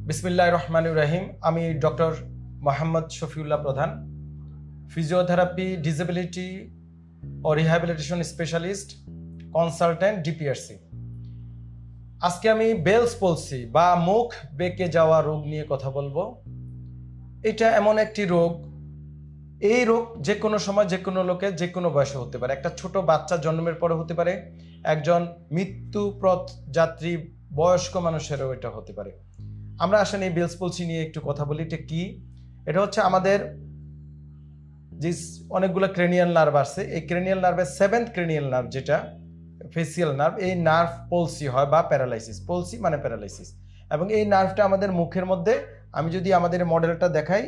বিসমিল্লাহির রহমানির রহিম। আমি ডক্টর মোহাম্মদ শফিউল্লাহ প্রধান, ফিজিওথেরাপি, ডিসেবিলিটি ও রিহ্যাবিলিটেশন স্পেশালিস্ট, কনসালটেন্ট, ডিপিআরসি। আজকে আমি বেলস পলসি বা মুখ বেঁকে যাওয়া রোগ নিয়ে কথা বলবো। এটা এমন একটি রোগ, এই রোগ যে কোনো সময় যে কোনো লোকের যে কোনো বয়সে হতে পারে। একটা ছোট বাচ্চা জন্মের পরে হতে পারে, একজন মৃত্যুপথ যাত্রী বয়স্ক মানুষেরও এটা হতে পারে। আমরা আসলে এই বেলস পলসি নিয়ে একটু কথা বলি। এটা কি? এটা হচ্ছে আমাদের যে অনেকগুলো ক্রেনিয়াল নার্ভ আছে, এই ক্রেনিয়াল নার্ভের 7th ক্রেনিয়াল নার্ভ, যেটা ফেসিয়াল নার্ভ, এই নার্ভ পলসি হয় বা প্যারালাইসিস। পলসি মানে প্যারালাইসিস। এবং এই নার্ভটা আমাদের মুখের মধ্যে, আমি যদি আমাদের মডেলটা দেখাই,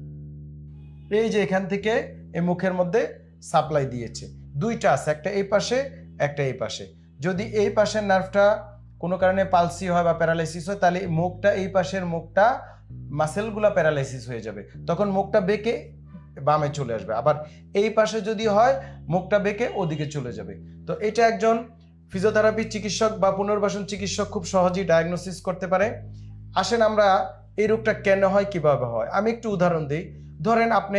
এই যে এখান থেকে এই মুখের মধ্যে সাপ্লাই দিয়েছে, দুইটা আছে, একটা এই পাশে একটা এই পাশে। যদি এই পাশের নার্ভটা কোনো কারণে পালসি হয় বা প্যারালাইসিস হয়, তাহলে মুখটা, এই পাশের মুখটা, মাসেলগুলো প্যারালাইসিস হয়ে যাবে, তখন মুখটা বেঁকে বামে চলে আসবে। আবার এই পাশে যদি হয়, মুখটা বেঁকে ওদিকে চলে যাবে। তো এটা একজন ফিজিওথেরাপি চিকিৎসক বা পুনর্বাসন চিকিৎসক খুব সহজেই ডায়াগনোসিস করতে পারে। আসেন আমরা এই রোগটা কেন হয়, কিভাবে হয়, আমি একটু উদাহরণ দিই। ধরেন আপনি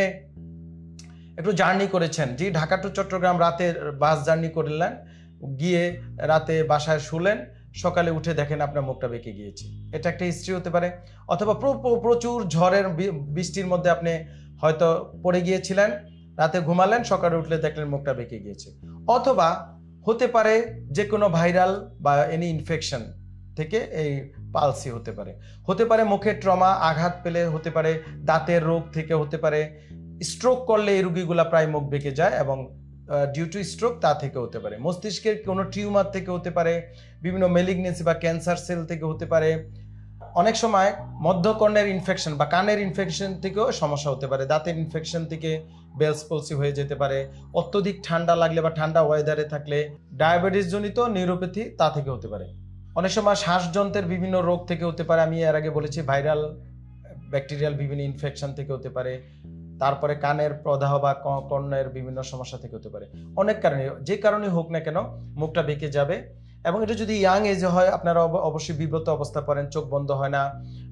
একটু জার্নি করেছেন, যে ঢাকা টু চট্টগ্রাম রাতে বাস জার্নি করলেন, গিয়ে রাতে বাসায় শুলেন, সকালে উঠে দেখেন আপনার মুখটা বেঁকে গিয়েছে। এটা একটা হিস্ট্রি হতে পারে। অথবা প্রচুর ঝড়ের বৃষ্টির মধ্যে আপনি হয়তো পড়ে গিয়েছিলেন, রাতে ঘুমালেন, সকালে উঠলে দেখলেন মুখটা বেঁকে গিয়েছে। অথবা হতে পারে যে কোনো ভাইরাল বা এনি ইনফেকশন থেকে এই পালসি হতে পারে মুখে ট্রমা, আঘাত পেলে হতে পারে, দাঁতের রোগ থেকে হতে পারে, স্ট্রোক করলে এই রোগীগুলা প্রায় মুখ বেঁকে যায় এবং ডিউ টু স্ট্রোক তা থেকে হতে পারে, মস্তিষ্কের কোনো টিউমার থেকে হতে পারে, বিভিন্ন মেলিগনেন্সি বা ক্যান্সার সেল থেকে হতে পারে, অনেক সময় মধ্যকর্ণের ইনফেকশন বা কানের ইনফেকশন থেকেও সমস্যা হতে পারে, দাঁতের ইনফেকশন থেকে বেলস পলসি হয়ে যেতে পারে, অত্যধিক ঠান্ডা লাগলে বা ঠান্ডা ওয়েদারে থাকলে, ডায়াবেটিস জনিত নিউরোপ্যাথি তা থেকে হতে পারে, অনেক সময় শ্বাসযন্ত্রের বিভিন্ন রোগ থেকে হতে পারে। আমি এর আগে বলেছি ভাইরাল ব্যাকটেরিয়াল বিভিন্ন ইনফেকশন থেকে হতে পারে, তারপরে কানের প্রদাহ বা কর্ণের বিভিন্ন সমস্যা থেকে হতে পারে। অনেক কারণে, যে কারণে হোক না কেন, মুখটা বেঁকে যাবে। এবং এটা যদি ইয়াং এজে হয়, আপনারা অবশ্যই বিব্রত অবস্থা পড়েন, চোখ বন্ধ হয় না,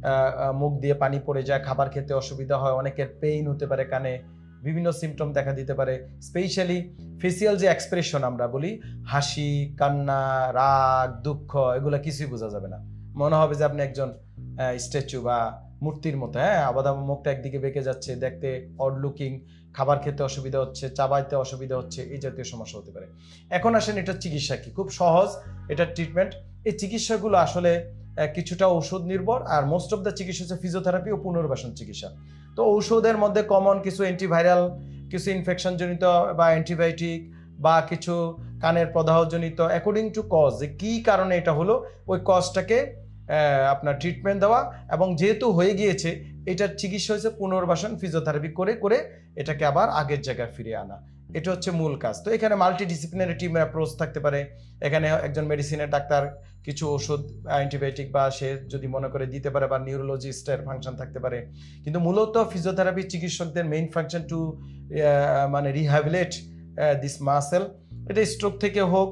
মুখ দিয়ে পানি পড়ে যায়, খাবার খেতে অসুবিধা হয়, অনেকের পেইন হতে পারে, কানে বিভিন্ন সিমটম দেখা দিতে পারে। স্পেশালি ফেসিয়াল যে এক্সপ্রেশন আমরা বলি, হাসি, কান্না, রাগ, দুঃখ, এগুলো কিছুই বোঝা যাবে না, মনে হবে যে আপনি একজন স্ট্যাচু বা মূর্তির মতো। আবার মুখটা একদিকে বেঁকে যাচ্ছে, দেখতে অড লুকিং, খাবার খেতে অসুবিধা হচ্ছে, চাবাইতে অসুবিধা হচ্ছে, এই জাতীয় সমস্যা হতে পারে। এখন আসেন এটার চিকিৎসা কি? খুব সহজ এটার ট্রিটমেন্ট। এই চিকিৎসাগুলো আসলে কিছুটা ঔষধ নির্ভর, আর মোস্ট অফ দ্য চিকিৎসা হচ্ছে ফিজিওথেরাপি ও পুনর্বাসন চিকিৎসা। তো ঔষধের মধ্যে কমন কিছু অ্যান্টিভাইরাল, কিছু ইনফেকশন জনিত বা অ্যান্টিবায়োটিক, বা কিছু কানের প্রদাহজনিত, অ্যাকর্ডিং টু কজ, যে কী কারণে এটা হলো, ওই কজটাকে আপনার ট্রিটমেন্ট দেওয়া। এবং যেহেতু হয়ে গিয়েছে, এটার চিকিৎসা হচ্ছে পুনর্বাসন, ফিজিওথেরাপি করে করে এটাকে আবার আগের জায়গায় ফিরিয়ে আনা। এটা হচ্ছে মূল কাজ। তো এখানে মাল্টিডিসিপ্লিনারি টিমের অ্যাপ্রোচ থাকতে পারে। এখানে একজন মেডিসিনের ডাক্তার কিছু ওষুধ, অ্যান্টিবায়োটিক বা সে যদি মনে করে দিতে পারে, বা নিউরোলজিস্টের ফাংশন থাকতে পারে। কিন্তু মূলত ফিজিওথেরাপি চিকিৎসকদের মেইন ফাংশন টু মানে রিহ্যাবিলিট দিস মাসেল। এটা স্ট্রোক থেকে হোক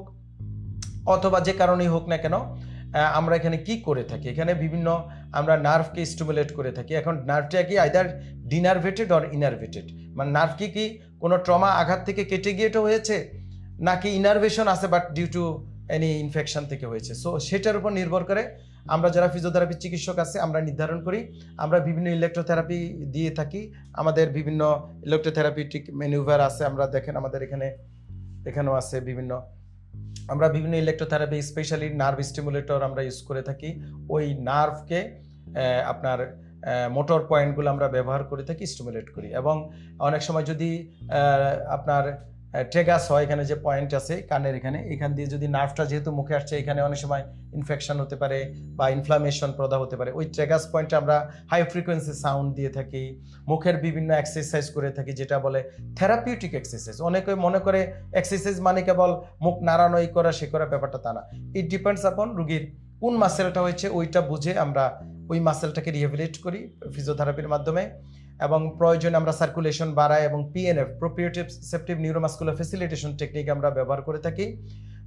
অথবা যে কারণেই হোক না কেন, আমরা এখানে কি করে থাকি, এখানে বিভিন্ন আমরা নার্ভকে স্টিমুলেট করে থাকি। এখন নার্ভটা কি আইদার ডিনার্ভেটেড অর ইনার্ভেটেড, মানে নার্ভ কি কোনো ট্রমা, আঘাত থেকে কেটে গিয়ে এটা হয়েছে, নাকি ইনার্ভেশন আছে but due to any infection থেকে হয়েছে। সো সেটার উপর নির্ভর করে আমরা যারা ফিজিওথেরাপি চিকিৎসক আছে, আমরা নির্ধারণ করি। আমরা বিভিন্ন ইলেকট্রোথেরাপি দিয়ে থাকি, আমাদের বিভিন্ন ইলেকট্রোথেরাপিউটিক ম্যানুভার আছে। আমরা দেখেন আমাদের এখানেও আছে বিভিন্ন, আমরা বিভিন্ন ইলেকট্রোথেরাপি, স্পেশালি নার্ভ স্টিমুলেটর আমরা ইউজ করে থাকি। ওই নার্ভকে আপনার মোটর পয়েন্টগুলো আমরা ব্যবহার করে থাকি, স্টিমুলেট করি। এবং অনেক সময় যদি আপনার ট্রেগাস হয়, এখানে যে পয়েন্ট আছে কানের এখান দিয়ে যদি নার্ভটা যেহেতু মুখে আসছে, এখানে অনেক সময় ইনফেকশন হতে পারে বা ইনফ্লামেশন প্রদাহ হতে পারে। ওই ট্রেগাস পয়েন্টে আমরা হাই ফ্রিকোয়েন্সি সাউন্ড দিয়ে থাকি, মুখের বিভিন্ন এক্সারসাইজ করে থাকি, যেটা বলে থেরাপিউটিক এক্সারসাইজ। অনেকে মনে করে এক্সারসাইজ মানে কেবল মুখ নাড়ানো, এই করা সে করা, ব্যাপারটা তা না। ইট ডিপেন্ডস আপন রুগীর কোন মাসেলটা হয়েছে, ওইটা বুঝে আমরা ওই মাসেলটাকে রিহ্যাবিলিট করি ফিজিওথেরাপির মাধ্যমে। এবং প্রয়োজনে আমরা সার্কুলেশন বাড়াই এবং PNF, proprioceptive neuromuscular facilitation technique আমরা ব্যবহার করে থাকি।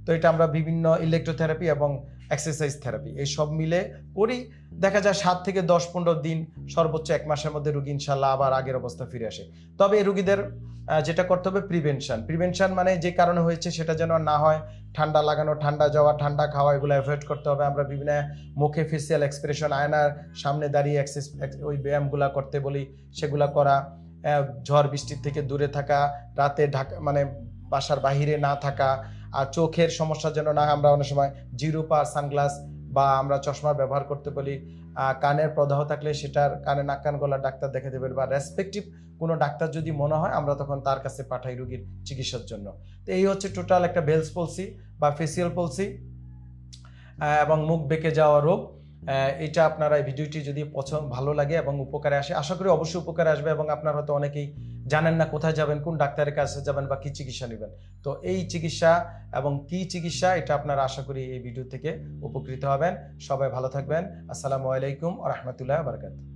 তো এটা আমরা বিভিন্ন ইলেকট্রোথেরাপি এবং এক্সারসাইজ থেরাপি এই সব মিলে করি। দেখা যায় 7 থেকে 10-15 দিন, সর্বোচ্চ 1 মাসের মধ্যে রোগী ইনশাল্লাহ আবার আগের অবস্থা ফিরে আসে। তবে এই রোগীদের যেটা করতে হবে প্রিভেনশন মানে যে কারণে হয়েছে সেটা যেন না হয়। ঠান্ডা লাগানো, ঠান্ডা যাওয়া, ঠান্ডা খাওয়া এগুলো অ্যাভয়েড করতে হবে। আমরা বিভিন্ন মুখে ফেসিয়াল এক্সপ্রেশন, আয়নার সামনে দাঁড়িয়ে ওই ব্যায়ামগুলা করতে বলি, সেগুলা করা। ঝড় বৃষ্টির থেকে দূরে থাকা, রাতে ঢাকা মানে বাসার বাহিরে না থাকা। আর চোখের সমস্যা যেন না, আমরা অনেক সময় জিরোপা সানগ্লাস বা আমরা চশমা ব্যবহার করতে বলি। কানের প্রদাহ থাকলে সেটার কানে নাক কান গলার ডাক্তার দেখে দেবেন, বা রেসপেক্টিভ কোনো ডাক্তার যদি মনে হয় আমরা তখন তার কাছে পাঠাই রোগীর চিকিৎসার জন্য। তো এই হচ্ছে টোটাল একটা বেলস পলসি বা ফেসিয়াল পলসি এবং মুখ বেঁকে যাওয়া রোগ। এটা আপনারা এই ভিডিওটি যদি ভালো লাগে এবং উপকারে আসে, আশা করি অবশ্যই উপকারে আসবে। এবং আপনারা হয়তো অনেকেই জানেন না কোথায় যাবেন, কোন ডাক্তারের কাছে যাবেন বা কি চিকিৎসা নেবেন। তো এই চিকিৎসা এবং কি চিকিৎসা এটা আপনারা আশা করি এই ভিডিও থেকে উপকৃত হবেন। সবাই ভালো থাকবেন। আসসালামু আলাইকুম ওয়া রাহমাতুল্লাহি ওয়া বারাকাতুহু।